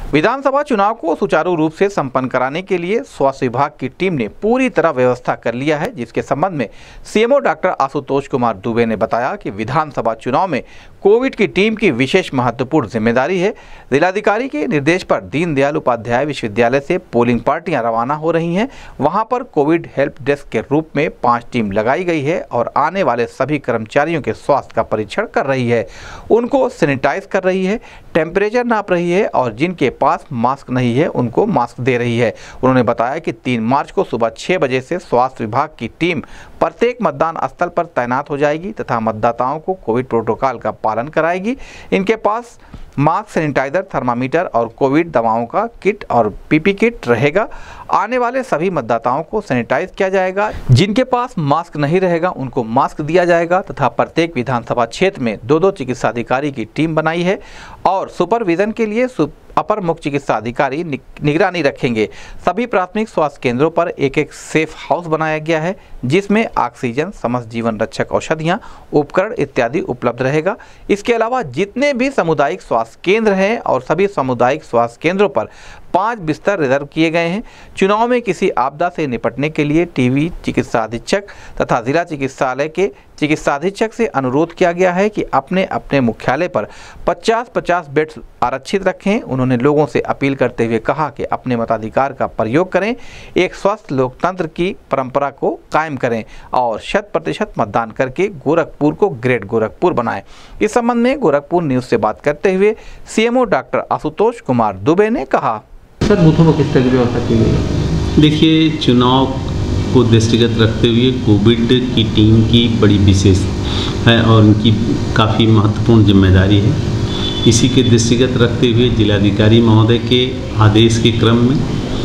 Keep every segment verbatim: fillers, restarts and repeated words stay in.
विधानसभा चुनाव को सुचारू रूप से संपन्न कराने के लिए स्वास्थ्य विभाग की टीम ने पूरी तरह व्यवस्था कर लिया है, जिसके संबंध में सीएमओ डॉक्टर आशुतोष कुमार दुबे ने बताया कि विधानसभा चुनाव में कोविड की टीम की विशेष महत्वपूर्ण जिम्मेदारी है। जिलाधिकारी के निर्देश पर दीनदयाल उपाध्याय विश्वविद्यालय से पोलिंग पार्टियां रवाना हो रही हैं। वहां पर कोविड हेल्प डेस्क के रूप में पांच टीम लगाई गई है और आने वाले सभी कर्मचारियों के स्वास्थ्य का परीक्षण कर रही है, उनको सैनिटाइज कर रही है, टेम्परेचर नाप रही है और जिनके पास मास्क नहीं है उनको मास्क दे रही है। उन्होंने बताया कि तीन मार्च को सुबह छह बजे से स्वास्थ्य विभाग की टीम प्रत्येक मतदान स्थल पर तैनात हो जाएगी तथा मतदाताओं को कोविड प्रोटोकॉल का पालन कराएगी। इनके पास मास्क, सैनिटाइजर, थर्मामीटर और कोविड दवाओं का किट और पीपी किट रहेगा। आने वाले सभी मतदाताओं को सैनिटाइज किया जाएगा। जिनके पास मास्क नहीं रहेगा उनको मास्क दिया जाएगा तथा प्रत्येक विधानसभा क्षेत्र में दो दो चिकित्सा अधिकारी की टीम बनाई है और सुपरविजन के लिए अपर मुख्य चिकित्सा अधिकारी निगरानी रखेंगे। सभी प्राथमिक स्वास्थ्य केंद्रों पर एक एक सेफ हाउस बनाया गया है, जिसमें ऑक्सीजन, समस्त जीवन रक्षक औषधियां, उपकरण इत्यादि उपलब्ध रहेगा। इसके अलावा जितने भी सामुदायिक स्वास्थ्य केंद्र हैं और सभी सामुदायिक स्वास्थ्य केंद्रों पर पाँच बिस्तर रिजर्व किए गए हैं। चुनाव में किसी आपदा से निपटने के लिए टीबी चिकित्सा अधीक्षक तथा जिला चिकित्सालय के चिकित्सा अधीक्षक से अनुरोध किया गया है कि अपने अपने मुख्यालय पर पचास पचास बेड्स आरक्षित रखें। उन्होंने लोगों से अपील करते हुए कहा कि अपने मताधिकार का प्रयोग करें, एक स्वस्थ लोकतंत्र की परंपरा को कायम करें और शत प्रतिशत मतदान करके गोरखपुर को ग्रेट गोरखपुर बनाएं। इस संबंध में गोरखपुर न्यूज से बात करते हुए सीएमओ डॉक्टर आशुतोष कुमार दुबे ने कहा, सर बूथों में किस तरह की व्यवस्था की गई है? देखिए, चुनाव को दृष्टिगत रखते हुए कोविड की टीम की बड़ी विशेष है और उनकी काफ़ी महत्वपूर्ण जिम्मेदारी है। इसी के दृष्टिगत रखते हुए जिलाधिकारी महोदय के आदेश के क्रम में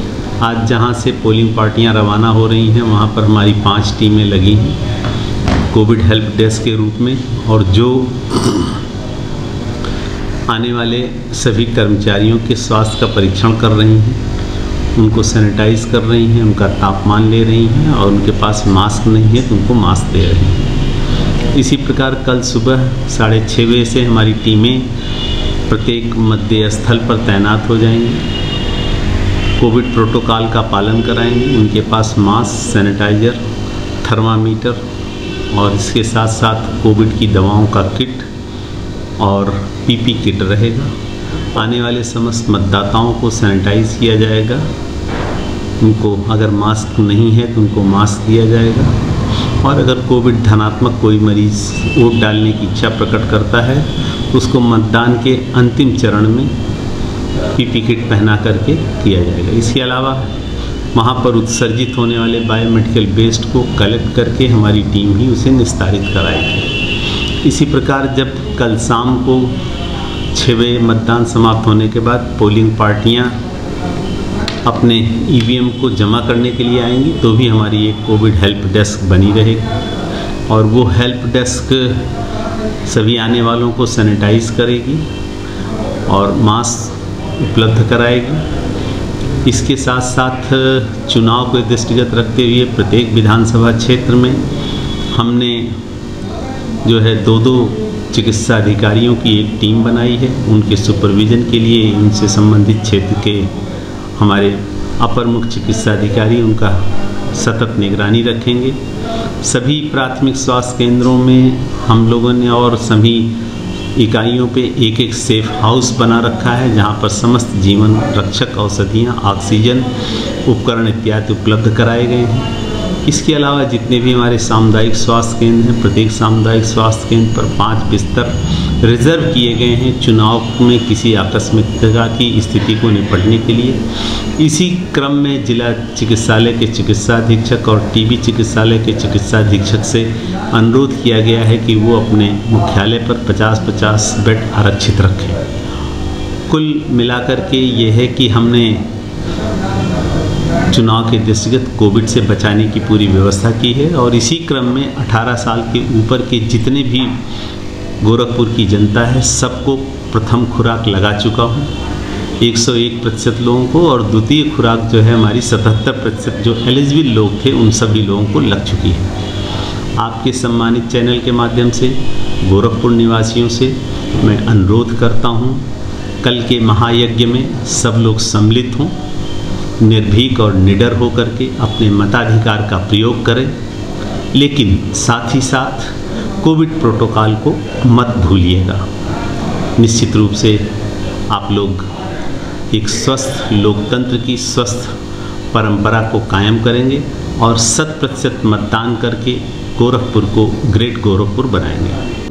आज जहां से पोलिंग पार्टियां रवाना हो रही हैं वहां पर हमारी पांच टीमें लगी हैं कोविड हेल्प डेस्क के रूप में, और जो आने वाले सभी कर्मचारियों के स्वास्थ्य का परीक्षण कर रही हैं, उनको सैनिटाइज कर रही हैं, उनका तापमान ले रही हैं और उनके पास मास्क नहीं है तो उनको मास्क दे रही हैं। इसी प्रकार कल सुबह साढ़े छः बजे से हमारी टीमें प्रत्येक मतदेय स्थल पर तैनात हो जाएंगी, कोविड प्रोटोकॉल का पालन कराएंगी। उनके पास मास्क, सैनिटाइजर, थर्मामीटर और इसके साथ साथ कोविड की दवाओं का किट और पीपी किट रहेगा। आने वाले समस्त मतदाताओं को सैनिटाइज किया जाएगा। उनको अगर मास्क नहीं है तो उनको मास्क दिया जाएगा और अगर कोविड धनात्मक कोई मरीज वोट डालने की इच्छा प्रकट करता है तो उसको मतदान के अंतिम चरण में पीपी किट पहना करके किया जाएगा। इसके अलावा वहाँ पर उत्सर्जित होने वाले बायोमेडिकल वेस्ट को कलेक्ट करके हमारी टीम ही उसे निस्तारित कराएगी। इसी प्रकार जब कल शाम को छः बजे मतदान समाप्त होने के बाद पोलिंग पार्टियां अपने ईवीएम को जमा करने के लिए आएंगी तो भी हमारी एक कोविड हेल्प डेस्क बनी रहेगी और वो हेल्प डेस्क सभी आने वालों को सैनिटाइज करेगी और मास्क उपलब्ध कराएगी। इसके साथ साथ चुनाव को दृष्टिगत रखते हुए प्रत्येक विधानसभा क्षेत्र में हमने जो है दो दो चिकित्सा अधिकारियों की एक टीम बनाई है। उनके सुपरविज़न के लिए उनसे संबंधित क्षेत्र के हमारे अपर मुख्य चिकित्सा अधिकारी उनका सतत निगरानी रखेंगे। सभी प्राथमिक स्वास्थ्य केंद्रों में हम लोगों ने और सभी इकाइयों पे एक एक सेफ हाउस बना रखा है जहां पर समस्त जीवन रक्षक औषधियाँ, ऑक्सीजन, उपकरण इत्यादि उपलब्ध कराए गए हैं। इसके अलावा जितने भी हमारे सामुदायिक स्वास्थ्य केंद्र हैं, प्रत्येक सामुदायिक स्वास्थ्य केंद्र पर पाँच बिस्तर रिजर्व किए गए हैं चुनाव में किसी आकस्मिकता की स्थिति को निपटने के लिए। इसी क्रम में जिला चिकित्सालय के चिकित्सा अधीक्षक और टीबी चिकित्सालय के चिकित्सा अधीक्षक से अनुरोध किया गया है कि वो अपने मुख्यालय पर पचास पचास बेड आरक्षित रखें। कुल मिलाकर के ये है कि हमने चुनाव के दृष्टिगत कोविड से बचाने की पूरी व्यवस्था की है और इसी क्रम में अठारह साल के ऊपर के जितने भी गोरखपुर की जनता है सबको प्रथम खुराक लगा चुका हूँ, एक सौ एक प्रतिशत लोगों को, और द्वितीय खुराक जो है हमारी सतहत्तर प्रतिशत जो एलिजिबल लोग थे उन सभी लोगों को लग चुकी है। आपके सम्मानित चैनल के माध्यम से गोरखपुर निवासियों से मैं अनुरोध करता हूँ कल के महायज्ञ में सब लोग सम्मिलित हों, निर्भीक और निडर होकर के अपने मताधिकार का प्रयोग करें, लेकिन साथ ही साथ कोविड प्रोटोकॉल को मत भूलिएगा। निश्चित रूप से आप लोग एक स्वस्थ लोकतंत्र की स्वस्थ परंपरा को कायम करेंगे और शत प्रतिशत मतदान करके गोरखपुर को ग्रेट गोरखपुर बनाएंगे।